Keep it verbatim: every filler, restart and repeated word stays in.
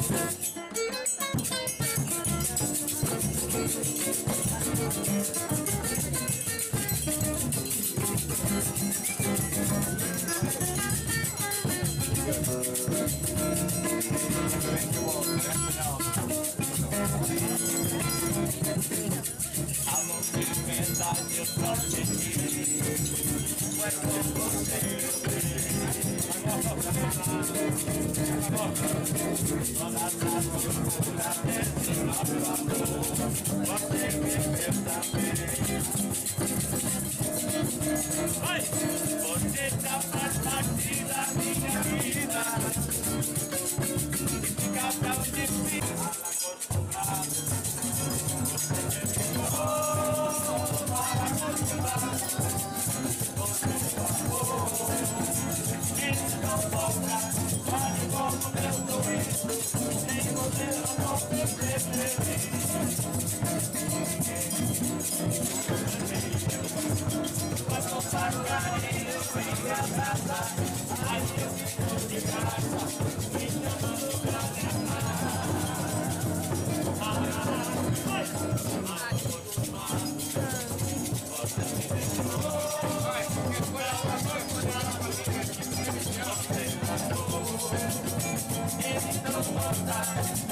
Ai, você já faz parte da minha vida. Fica tão difícil acostumar. Você me ficou para acostumar. Você falou que não volta. Vale como meu sorriso. Sem você eu não vou ser feliz. Quando faz carinho e abraça, aí eu fico de graça, me chamando pra me amar. Vai, acostumar, você me deixou. Vai, que foi a sua coisa, você me deixou. Ele não volta.